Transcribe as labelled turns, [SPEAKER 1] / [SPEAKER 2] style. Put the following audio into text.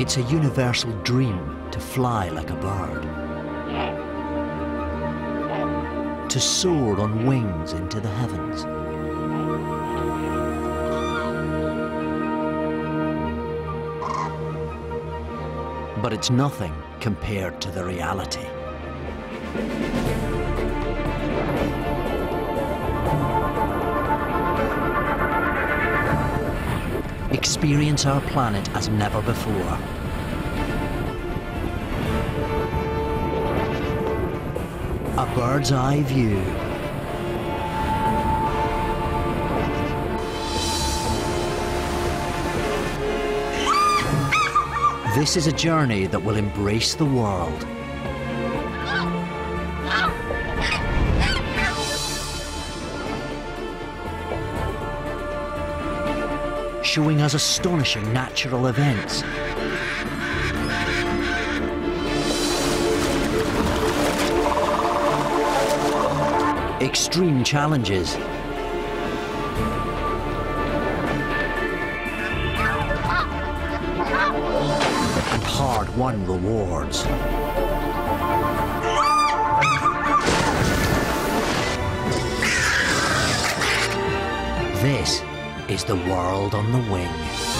[SPEAKER 1] It's a universal dream to fly like a bird, to soar on wings into the heavens. But it's nothing compared to the reality. Experience our planet as never before. A bird's eye view. This is a journey that will embrace the world. Showing us astonishing natural events. Extreme challenges. And hard-won rewards. This is the world on the wing.